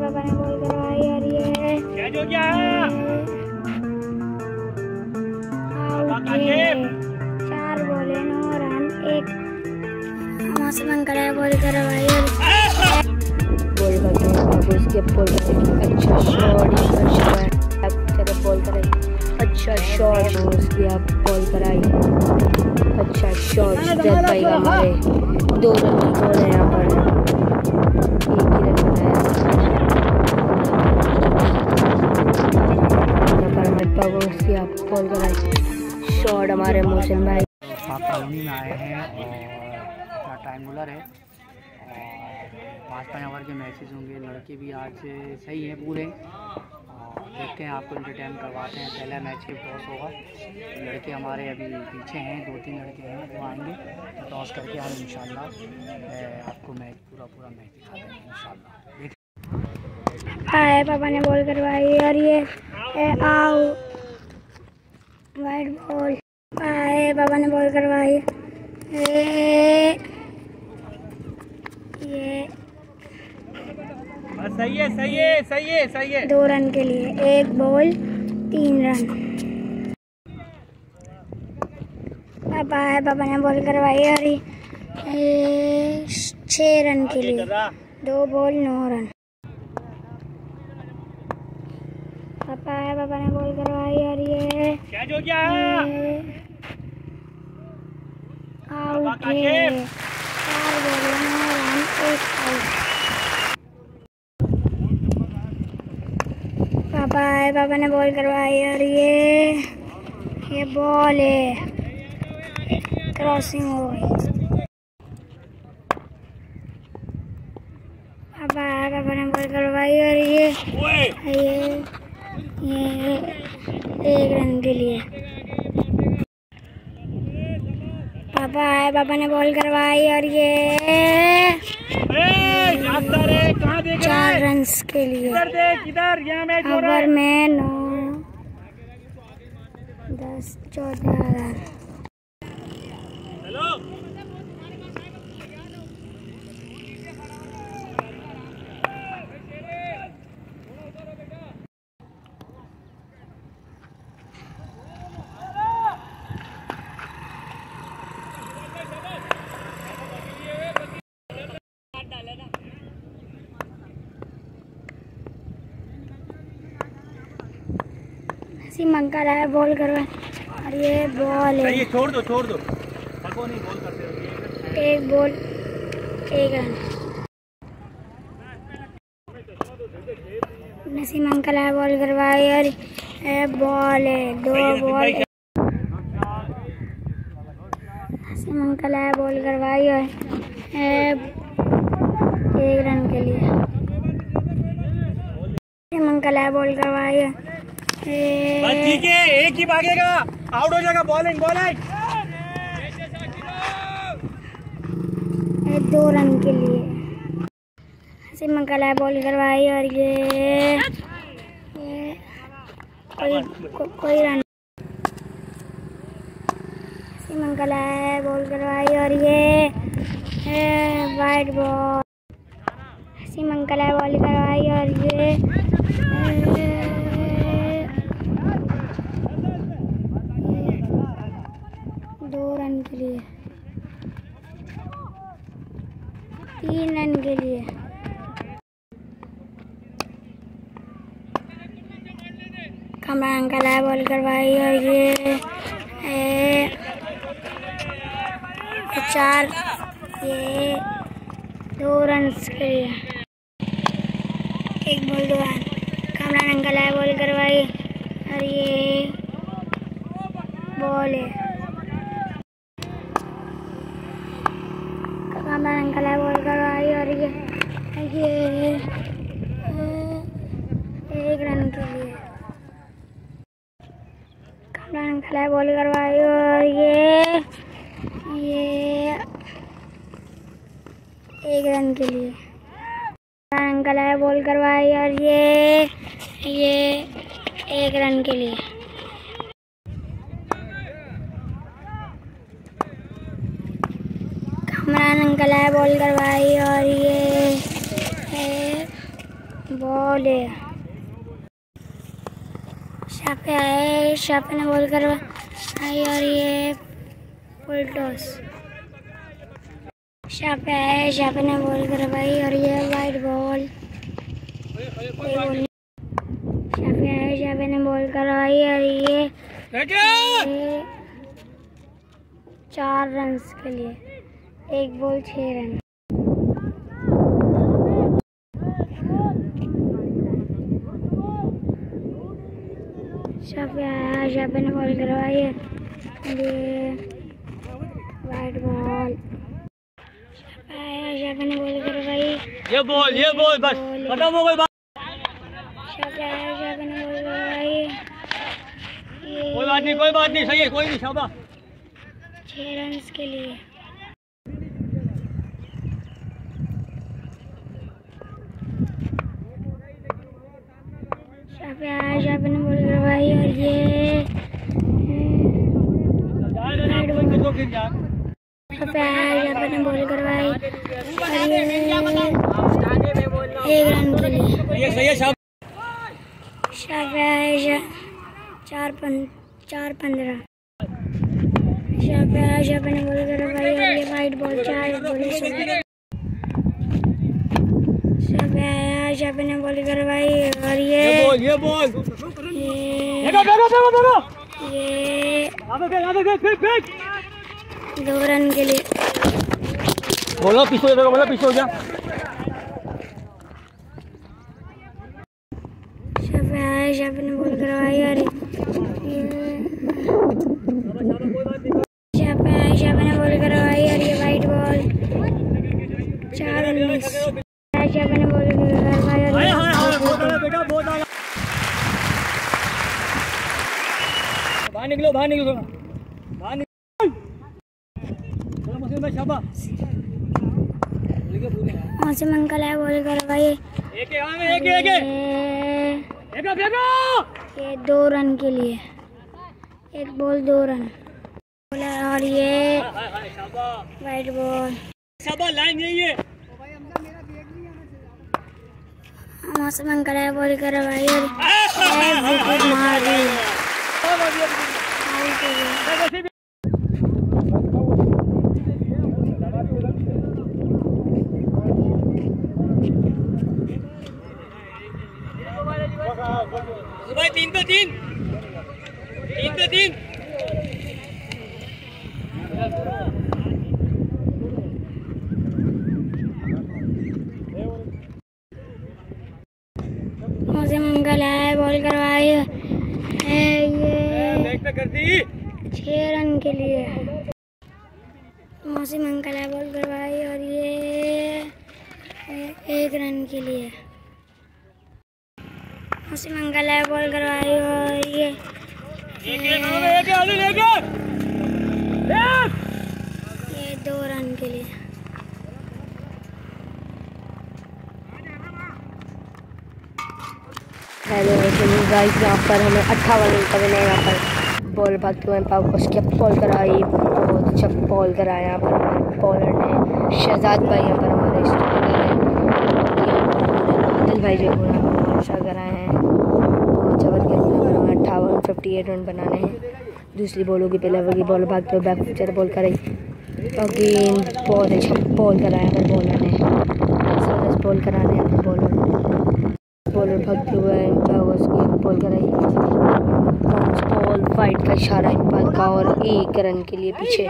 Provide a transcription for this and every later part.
पापा ने बॉल करवाई और ये कैच हो गया। आउट है। 4 बॉलें 9 रन 1। मौसम अंकल है बॉल करवाई और बॉल करते हैं बाबू इसके बॉल करेंगे। अच्छा शॉट अच्छा बॉल कराई। अच्छा शॉट उसकी आप बॉल कराई। अच्छा शॉट जब भाई हमारे 2 रन की बॉल है यहाँ पर। 1 ही रन बनाया यहाँ पर हमारे बाबू उसकी आप बॉल कराई। शॉट हमारे मोहसिन भाई। आप कॉलोनी में आए हैं और ट्रायंगुलर है और 5 ओवर के मैचेस होंगे। लड़के भी आज सही हैं पूरे और देखते हैं आपको एंटरटेन करवाते हैं। पहला मैच के टॉस होगा। लड़के हमारे अभी पीछे हैं, 2-3 लड़के हैं वो आएंगे तो टॉस करके हम इंशाल्लाह आपको मैच पूरा मैच दिखाते हैं इंशाल्लाह। आए पापा ने बॉल करवाई और ये आउट वाइड बॉल। आए पापा ने बॉल करवाई। ये सही है 2 रन के लिए 1 बॉल 3 रन। पापा ने बॉल करवाई और 6 रन के लिए 2 बॉल 9 रन। पापा ने बॉल करवाई और ये कैच हो गया। आउट है। 4 बॉल 9 रन 1 आउट। पापा ने बॉल करवाई और ये बॉल है क्रॉसिंग हो गई। पापा ने बॉल करवाई और ये 1 रन के लिए। पापा ने बॉल करवाई और ये 4 रन के लिए। ओवर में 9 10 14 रन। मंकल है बॉल करवा और ये बॉल है। छोड़ दो नहीं बॉल करते। 1 बॉल 1 रन। नसीम अंकल है बॉल करवाई और बॉल है 2 बॉल। नसीम अंकल है बॉल करवाई और 1 रन के लिए। नसीम अंकल है बॉल करवाई ठीक है, 1 ही भागेगा, आउट हो जाएगा। बॉलिंग 2 रन के लिए। नसीम अंकल है बॉल करवाई और ये कोई रन। नसीम अंकल है बॉल करवाई और ये वाइड बॉल। नसीम अंकल है बॉल करवाई और ये 2 रन के लिए 3 रन के लिए। कमरा अंकल है बॉल करवाई और ये 4 ये 2 रन के लिए। 1 बॉल 2 रन। कमरा अंकल है बॉल करवाई और ये बॉल है। कमरा अंकल है बॉल करवाई और ये 1 रन के लिए। कमरा अंकल है बॉल करवाई और ये 1 रन के लिए। कमरा अंकल है बॉल करवाई और ये 1 रन के लिए। कमरान अंकल है बॉल करवाई और ये बॉल है, शापे आए, शापे ने बॉल करवाई और ये फुल टॉस। शापे आए, शापे ने बॉल करवाई और ये वाइट बॉल। शापे आए, शापे ने बॉल करवाई और ये 4 रन के लिए, 1 बॉल 6 रन। शापे आया, शापे ने बॉल करवाई है, ये वाइट बॉल। शापे आया, शापे ने बॉल करवाई, ये बॉल बस खत्म हो गई। शापे आया, शापे ने बॉल करवाई, कोई बात नहीं, सही है, कोई नहीं, शाबाश। 6 रन के लिए। शापे आया, शापे ने बॉल करवाई और ये शापे आया, शापे ने बॉल करवाई और ये 1 रन के लिए। शापे आया, 4-15। शापे आया, शापे ने बॉल करवाई और ये वाइट बॉल, 4 बॉल। शापे आया, शापे ने बॉल करवाई और ये 2 रन के लिए। बोलो पीछे हो जा। शापे आया, शापे ने बॉल करवाई और शापे आया, शापे ने बॉल करवाई और ये वाइट बॉल, 4 रन मिस। शापे ने बॉल करवाई और बाहर निकलो मौसम अंकल है, बॉल करवाई, ये 2 रन के लिए, 1 बॉल 2 रन। और ये वाइट बॉल। मौसम अंकल है, बॉल करवाई और विकेट मार दी। भाई 3 पे 3 मौसम अंकल है, बॉल करवाई है, ये 6 रन के लिए। मौसम अंकल है, बॉल करवाई और ये 1 रन के लिए। मौसम अंकल है, बॉल करवाई और ये 2 रन के लिए। हेलो गाइस, यहाँ पर हमें 58 रन करने हैं। यहाँ पर बॉल भागते हुए पाव को स्केप बॉल कराई, बहुत अच्छा बॉल कराया। यहाँ पर बॉलर ने शहजाद भाई, यहाँ पर हमारे दिल भाई जो पूरा अच्छा कराए हैं। बहुत जबरदस्त हमें 58 रन बनाने हैं। दूसरी बॉल होगी, पहले होगी बॉल भागते हुए बैक पिक्चर बॉल कराई, अगेन बहुत अच्छा बॉल कराया पर बॉलर ने, जबरदस्त बॉल कराने हैं बॉलर भागते हुए उसकी बॉल कराई, बॉल वाइट का इशारा एम्पायर का और 1 रन के लिए पीछे।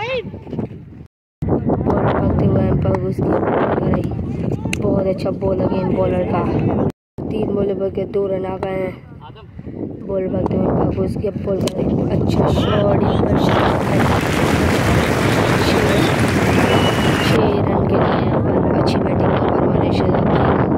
बॉलर भागते हुए एम्पायर उसकी बॉल कराई, बहुत अच्छा बॉल अगेन बॉलर का, 3 बॉल पर के 2 रन आ गए हैं। बॉल भागते हुए एम्पायर उसकी बॉल कराई, अच्छा शॉट, 6 रन के लिए यहाँ पर अच्छी बैटिंग यहाँ पर हमारे शहजाद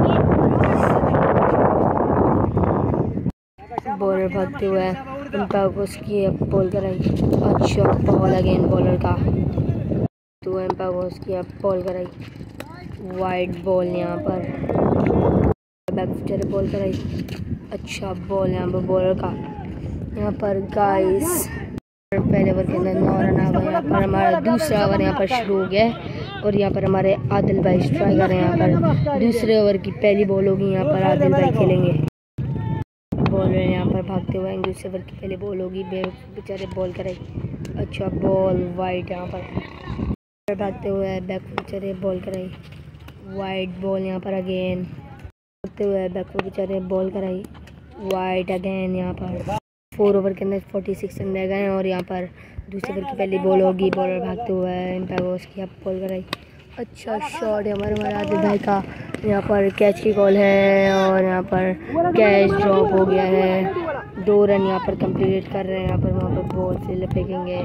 बॉलर भागते हुए एम्पायर उसकी बॉल कराई, अच्छा बॉल अगेन बॉलर का, तो एम्पायर उसकी बॉल कराई, वाइट बॉल यहाँ पर बैक बॉल कराई, अच्छा बॉल यहाँ पर बॉलर का। यहाँ पर गाइस पहले ओवर के अंदर 9 रन आ गए। यहाँ पर हमारा दूसरा ओवर यहाँ पर शुरू हो गया है। और यहाँ पर हमारे आदिल भाई स्ट्राइकर हैं। यहाँ पर दूसरे ओवर की पहली बॉल होगी। यहाँ पर आदिल भाई खेलेंगे। बॉल यहाँ पर भागते हुए दूसरे ओवर की पहली बॉल होगी। बेचारे बॉल करे। अच्छा बॉल वाइड। यहाँ पर भागते हुए बैक बेचारे बॉल कराई। वाइड बॉल यहाँ पर अगेन भागते हुए बैक बेचारे बॉल कराई। Wide again. यहाँ पर 4 ओवर के अंदर 46 रन रह गए हैं और यहाँ पर दूसरे ओवर की पहली बॉल होगी। बॉलर भागते हुए एम्पायर उसकी अब बॉल कराई। अच्छा शॉट है हमारे आदिल भाई का। यहाँ पर कैच की कॉल है और यहाँ पर कैच ड्रॉप हो गया है। 2 रन यहाँ पर कंप्लीट कर रहे हैं। यहाँ पर वहाँ पर बॉल से फेंकेंगे।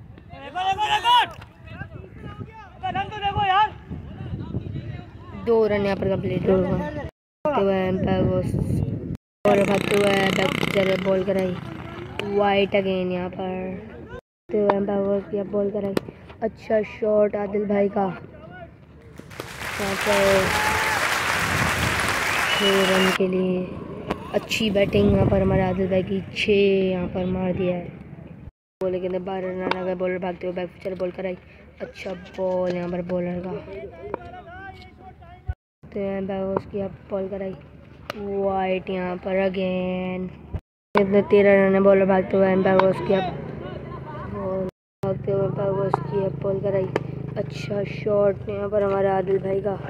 2 रन यहाँ पर कंप्लीट होगा। एम्पायर और भागते हुए बैक बॉल कराई। Wide again. यहाँ पर तो एम्पायर की अब बॉल कराई। अच्छा शॉट आदिल भाई का। यहाँ पर 6 रन के लिए अच्छी बैटिंग यहाँ पर हमारे आदिल भाई की। 6 यहाँ पर मार दिया है। बॉल के अंदर 12 रन आ गए। बॉलर भागते हुए बैक बॉल कराई। अच्छा बॉल यहाँ पर बॉलर का। तो एम्पायर उसकी अब बॉल कराई। वाइट यहाँ पर अगेन। इतने 13 रन है। बॉलर भागते हुए एम्पायर उसकी अब बॉल भागते हुए एम्पायर उसकी अब बॉल कराई। अच्छा शॉट यहाँ पर हमारे आदिल भाई का।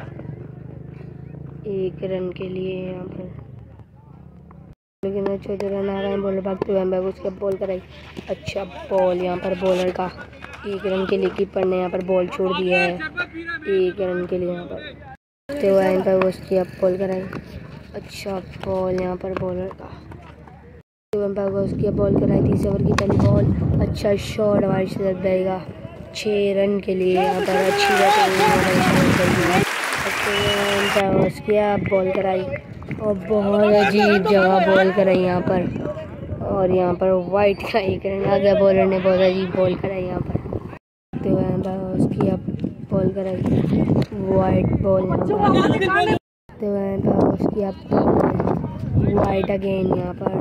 1 रन के लिए यहाँ पर लेकिन 14 रन आ रहे हैं। बॉलर भागते हुए एम्पायर उसकी अब बॉल कराई। अच्छा बॉल यहाँ पर बॉलर का। 1 रन के लिए कीपर ने यहाँ पर बॉल छोड़ दिया है। 1 रन के लिए यहाँ पर भागते हुए एम्पायर उसकी अब बॉल कराई। अच्छा बॉल यहाँ पर बॉलर का। एम्पायर को उसकी बॉल कराई। 30 ओवर की पहली बॉल। अच्छा शॉट हमारे शरद भाई का। 6 रन के लिए यहाँ पर अच्छी बैटिंग। उसकी अब बॉल कराई और बहुत अजीब जगह बॉल कराई यहाँ पर। और यहाँ पर वाइट का 1 रन आ गया। बॉलर ने बहुत अजीब बॉल कराई यहाँ पर। तो एम्पायर उसकी अब बॉल कराई। वाइट बॉल यहाँ पर। तो एम्पायर उसकी अब बॉल कराई। वाइट अगेन यहाँ पर।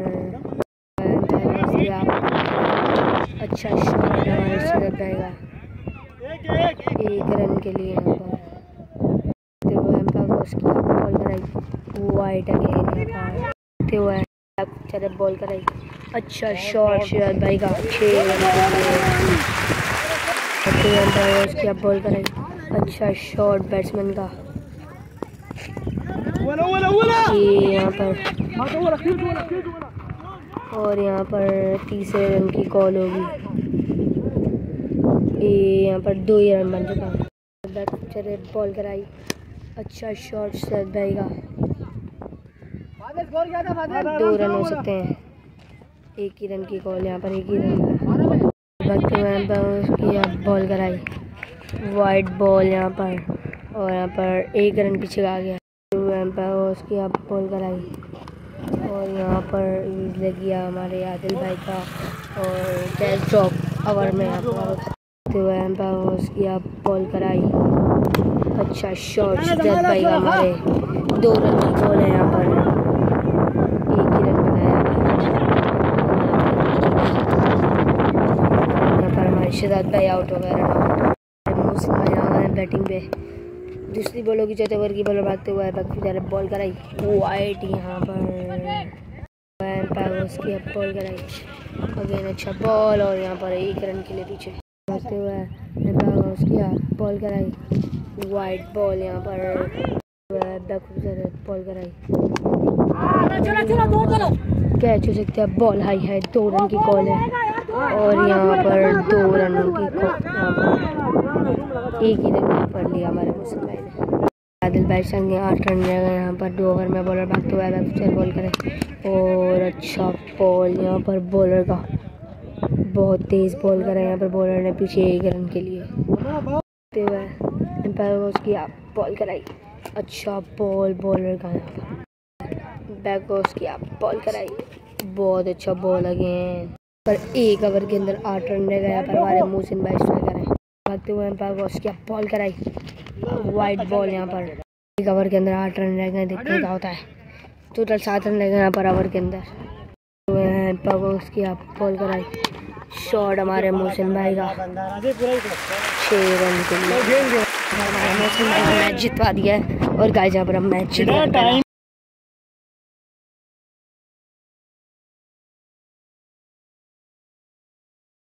अच्छा शॉट हमारे शरद भाई का। 1 रन के लिए यहाँ पर। तो एम्पायर उसकी बॉल कराई। वाइट अगेन यहाँ पर। तो एम्पायर बॉल कराई। अच्छा शॉट शरद भाई का। 6 रन के लिए। तो एम्पायर उसकी बॉल कराई। अच्छा शॉट बैट्समैन का। यहाँ पर और यहाँ पर तीसरे रन की कॉल होगी। यहाँ पर 2 ही रन बन चुका। चले बॉल कराई। अच्छा शॉट शरद भाई का। 2 रन हो सकते हैं। 1 ही रन की कॉल। यहाँ पर 1 ही रन उसकी बॉल कराई। वाइट बॉल यहाँ पर और यहाँ पर 1 रन पीछे आ गया। एम्पायर उसकी अब बॉल कराई और यहाँ पर ले गया हमारे आदिल भाई का और कैच ड्रॉप ओवर में एम्पायर उसकी अब बॉल कराई। अच्छा शॉट शरद भाई का। हमारे 2 रन की बॉल है यहाँ पर। 1 ही रन बनाया यहाँ पर। हमारे शरद भाई आउट हो गए। Run out. बैटिंग पे दूसरी बॉल होगी। 4 ओवर की। बॉलर भागते हुए बेचारे बॉल कराई। वाइट यहाँ पर। एम्पायर उसकी अब बॉल कराई अगेन। अच्छा बॉल और यहाँ पर 1 रन के लिए पीछे भागते हुए एम्पायर उसकी अब बॉल कराई। वाइट बॉल यहाँ पर बॉल कराई। कैच हो सकते हैं। बॉल हाई है। 2 रन की कॉल है और यहाँ पर 2 रनों की कॉल। यहाँ पर 1 ही रन यहाँ पर लिया हमारे मुस्लिम भाई ने। आदिल भाई संग 8 रन रह गए यहाँ पर। 2 ओवर में बॉलर भागते हुए बैट्समैन बॉल करे और अच्छा बॉल यहाँ पर बॉलर का। बहुत तेज़ बॉल करा यहाँ पर बॉलर ने पीछे 1 रन के लिए। एम्पायर उसकी बॉल कराई। अच्छा बॉल बॉलर का यहाँ पर। बैक उसकी बॉल कराई। बहुत अच्छा बॉल अगेन पर 1 ओवर के अंदर 8 रन रह गए यहाँ पर। हमारे मोहसिन भाई स्ट्राइकर हैं। भागते हुए एम्पायर उसकी बॉल कराई। वाइट बॉल यहाँ पर। 1 ओवर के अंदर 8 रन रह गए। देखते हैं क्या होता है। टोटल 7 रन रह गए यहाँ पर ओवर के अंदर। तो एम्पायर उसकी बॉल कराई। शॉट हमारे मोहसिन भाई का। 6 रन के लिए। मैच जितवा दिया है और गाइस यहाँ पर हम मैच